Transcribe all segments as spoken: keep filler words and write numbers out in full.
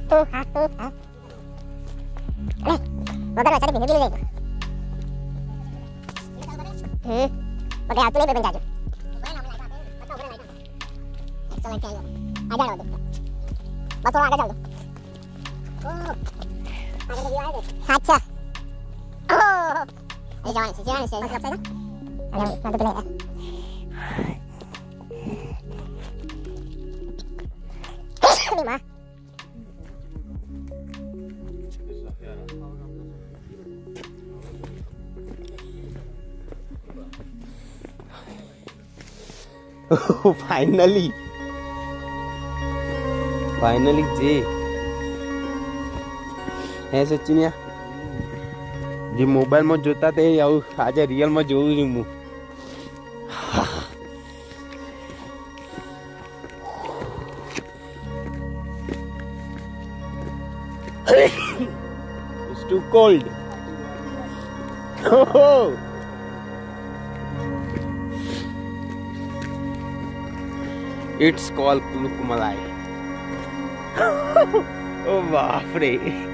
तू हां तू हां अरे मोटर में चले भी ले ले हम्म ओके आप ले पे बन जा एक्सीलेंट है आ जाओ देखो बस थोड़ा आगे चल दो ओह आगे भी आए अच्छा ओह ये जान से जान से कब से ना अरे मैं तो पहले माँ फाइनली फाइनली जे है सचिनिया जे मोबाइल में जोता थे आज रियल में जो मु It's too cold. Oh. It's called Kolukkumalai. Oh, बापरे.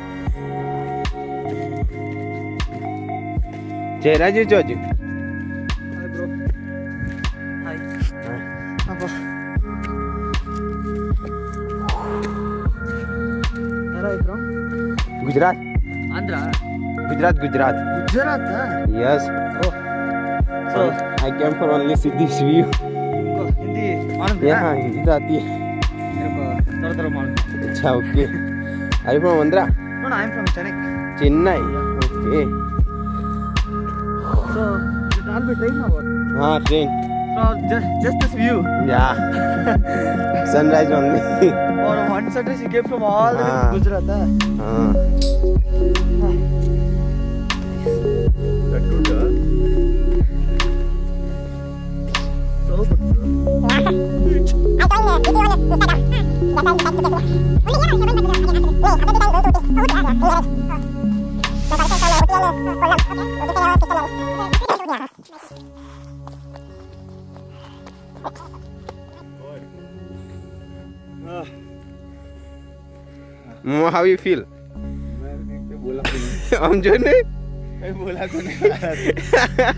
चेहरा जी Joju. Hi bro. Hi. Apa? Where are you from? Gujarat. Andhra. Gujarat Gujarat. Gujarat, huh? Yes. Oh. So I came for only see this view. oh, Hindi मालूम है? Yeah, Hindi तो आती है. मेरे को थोड़ा थोड़ा मालूम. अच्छा okay. Are you from Andhra? No, no, I'm from Chennai. Chennai. Okay. So you travel by train or what? हाँ train. So just just this view. Yeah. Sunrise only. Or one sunrise you came from all the way हाँ. to Gujarat, huh? हाँ. That's good, huh? So good, bro. Mama, how you feel? मैं बोला तो नहीं. हम जो ने मैं बोला तो नहीं.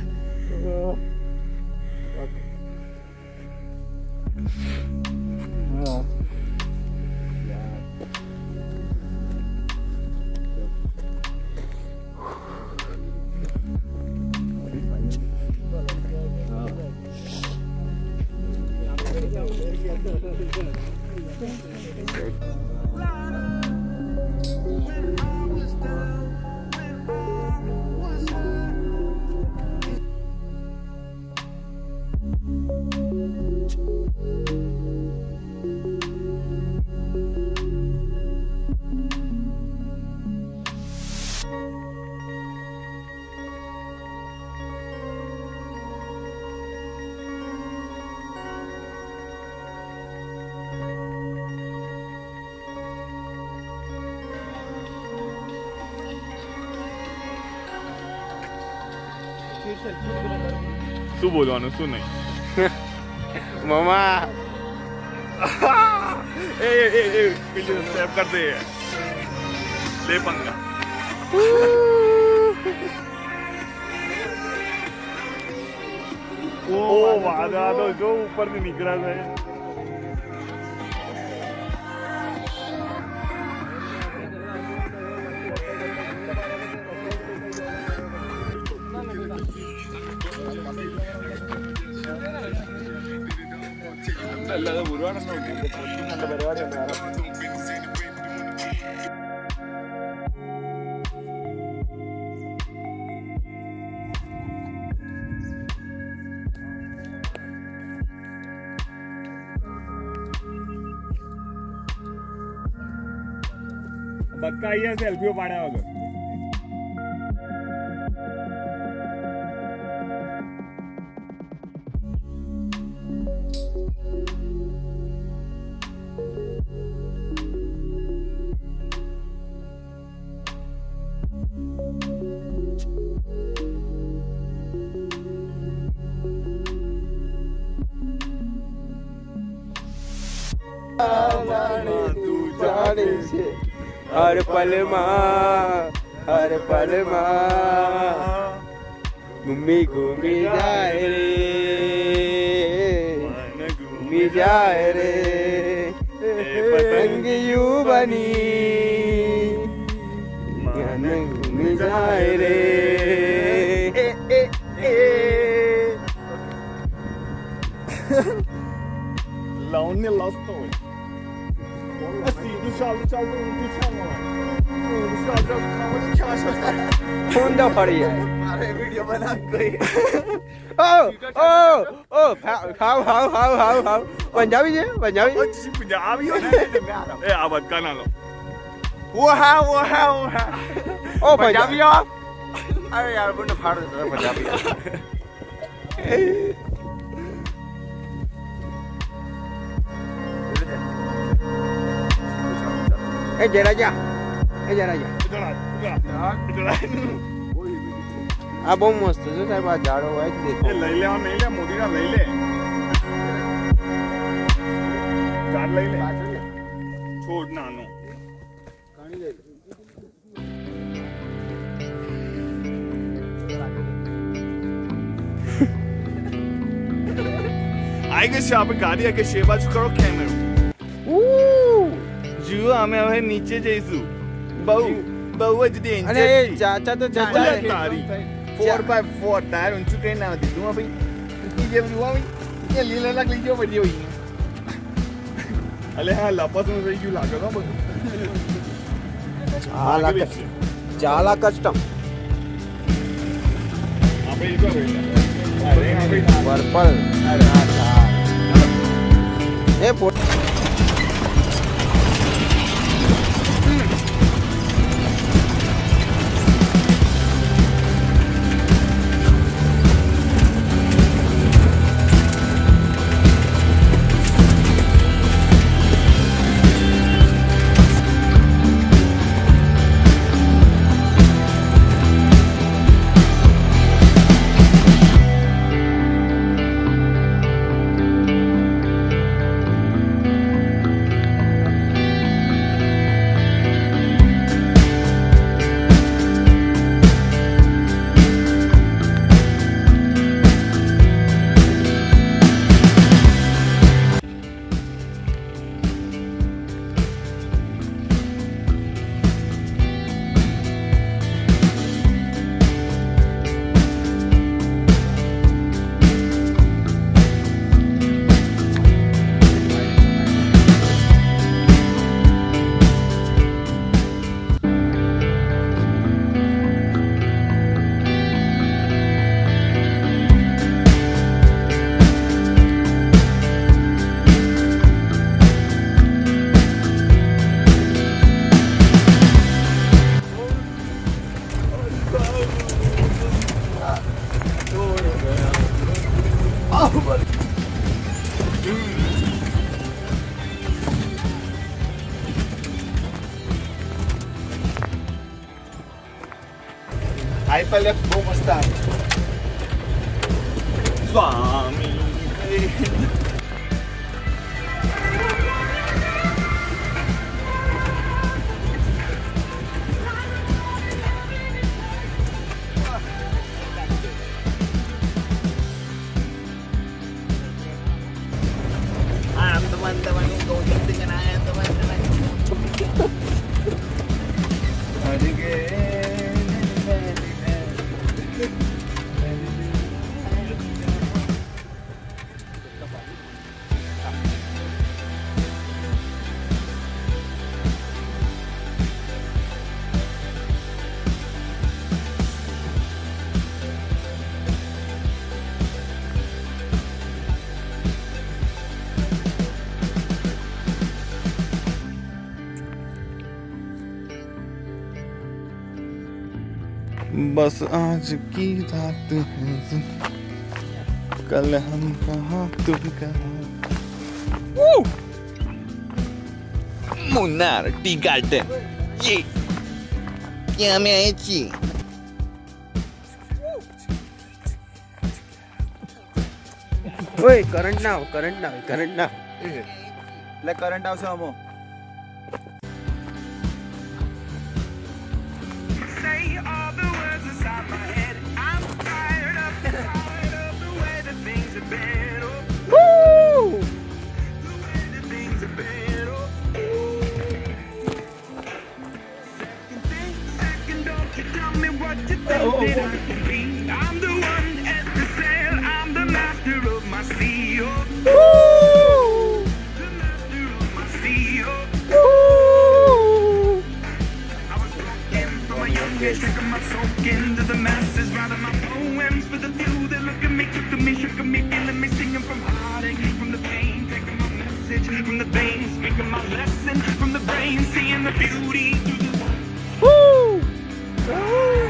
શું બોલવાનું શું નહીં मामा એ એ એ પેલી સ્ટેપ કર દે લે पंगा ओ वादा तो जो ऊपर से निकला है അല്ലാതെ ഒരുപാടെണ്ണം നല്ല പരിപാടിയുണ്ട് വേറെ बक्का आई है सेल्फी पाड़ा वगैरह तू जाने से हर पल माँ हर पल माँ घूमी घूमी जाए रे घूमी जाए रे पतंग यू बनी घूमी जाए रे Launnya lost toy. Assim, do chão, do chão, do chão, do chão, do chão, do chão. कौन दा पड़ी है? अरे वीडियो बना कोई। ओ ओ ओ खाओ खाओ खाओ खाओ खाओ खाओ पंजाबी है पंजाबी Oh, जी पंजाबी हो ना? ए आवाज का ना लो। वो है वो है वो है। ओ पंजाबी हो? अरे यार बुन फाड़ देता है पंजाबी। ए जरा जा ए जरा जा इधर आ इधर आ आ बहुत मस्त है साहब आज जा रहा है देखो ये ले ले और नहीं ले मोदी ना ले ले चार ले ले छोड़ ना नो कहानी ले ले आएगा शाम गाड़ी आके सेवा करो कैमरा जू हमें हमें नीचे जैसू बहु बहु जदी अरे चाचा तो चाचा है तारी फोर बाय फोर टायर उनचू कहीं ना दी दूँ भाई ये बुआ भाई ये लीला लग लीजिए बढ़िया हुई अरे हाँ लापस में सही क्यों लागा ना बस चाला चाला कस्टम आप इनको अरे हाँ भाई पर्पल अरे हाँ ए फोटो हाइपरलैप्स बहुत मस्त है स्वामी teman-teman going dengan ayah teman-teman. बस आज की रात है, कल हम कहाँ तुम कहाँ। मुन्नार टी गार्डन ये क्या में आए ची ओए करंट ना हो करंट ना हो करंट ना हो ले करंट हाउस हमो pain, speaking my lesson from the brain, seeing the beauty through the Woo! Woo!